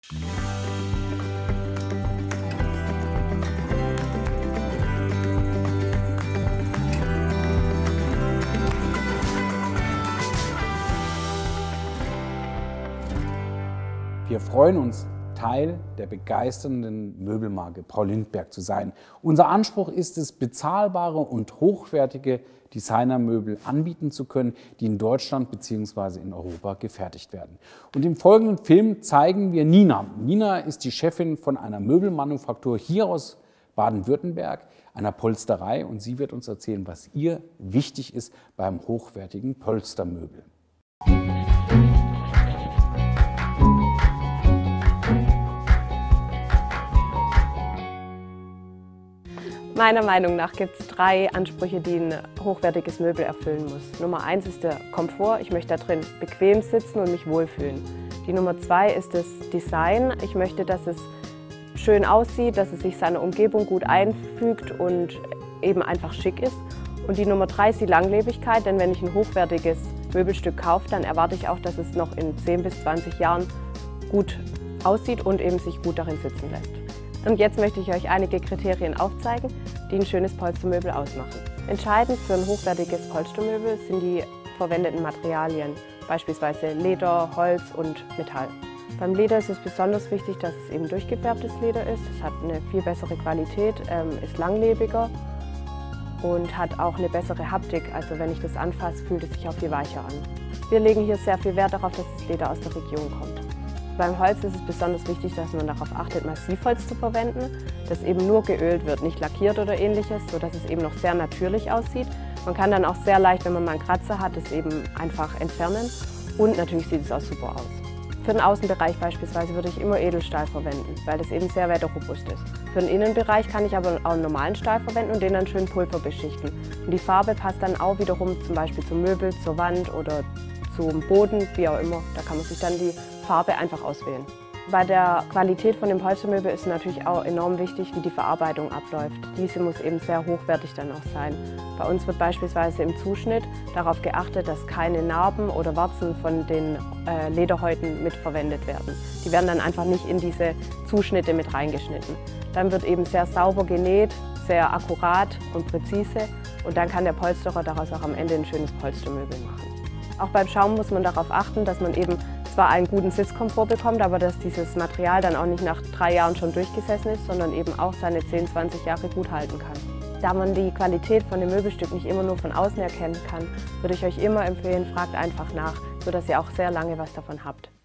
Wir freuen uns, Teil der begeisternden Möbelmarke Paul Lindberg zu sein. Unser Anspruch ist es, bezahlbare und hochwertige Designermöbel anbieten zu können, die in Deutschland bzw. in Europa gefertigt werden. Und im folgenden Film zeigen wir Nina. Nina ist die Chefin von einer Möbelmanufaktur hier aus Baden-Württemberg, einer Polsterei, und sie wird uns erzählen, was ihr wichtig ist beim hochwertigen Polstermöbel. Meiner Meinung nach gibt es 3 Ansprüche, die ein hochwertiges Möbel erfüllen muss. Nummer 1 ist der Komfort. Ich möchte da drin bequem sitzen und mich wohlfühlen. Die Nummer 2 ist das Design. Ich möchte, dass es schön aussieht, dass es sich seiner Umgebung gut einfügt und eben einfach schick ist. Und die Nummer 3 ist die Langlebigkeit, denn wenn ich ein hochwertiges Möbelstück kaufe, dann erwarte ich auch, dass es noch in 10 bis 20 Jahren gut aussieht und eben sich gut darin sitzen lässt. Und jetzt möchte ich euch einige Kriterien aufzeigen, die ein schönes Polstermöbel ausmachen. Entscheidend für ein hochwertiges Polstermöbel sind die verwendeten Materialien, beispielsweise Leder, Holz und Metall. Beim Leder ist es besonders wichtig, dass es eben durchgefärbtes Leder ist. Es hat eine viel bessere Qualität, ist langlebiger und hat auch eine bessere Haptik. Also wenn ich das anfasse, fühlt es sich auch viel weicher an. Wir legen hier sehr viel Wert darauf, dass das Leder aus der Region kommt. Beim Holz ist es besonders wichtig, dass man darauf achtet, Massivholz zu verwenden, das eben nur geölt wird, nicht lackiert oder ähnliches, sodass es eben noch sehr natürlich aussieht. Man kann dann auch sehr leicht, wenn man mal einen Kratzer hat, es eben einfach entfernen, und natürlich sieht es auch super aus. Für den Außenbereich beispielsweise würde ich immer Edelstahl verwenden, weil das eben sehr wetterrobust ist. Für den Innenbereich kann ich aber auch einen normalen Stahl verwenden und den dann schön Pulver beschichten. Und die Farbe passt dann auch wiederum zum Beispiel zum Möbel, zur Wand oder zum Boden, wie auch immer. Da kann man sich dann die Farbe einfach auswählen. Bei der Qualität von dem Polstermöbel ist natürlich auch enorm wichtig, wie die Verarbeitung abläuft. Diese muss eben sehr hochwertig dann auch sein. Bei uns wird beispielsweise im Zuschnitt darauf geachtet, dass keine Narben oder Warzen von den Lederhäuten mitverwendet werden. Die werden dann einfach nicht in diese Zuschnitte mit reingeschnitten. Dann wird eben sehr sauber genäht, sehr akkurat und präzise, und dann kann der Polsterer daraus auch am Ende ein schönes Polstermöbel machen. Auch beim Schaum muss man darauf achten, dass man eben zwar einen guten Sitzkomfort bekommt, aber dass dieses Material dann auch nicht nach 3 Jahren schon durchgesessen ist, sondern eben auch seine 10, 20 Jahre gut halten kann. Da man die Qualität von dem Möbelstück nicht immer nur von außen erkennen kann, würde ich euch immer empfehlen, fragt einfach nach, sodass ihr auch sehr lange was davon habt.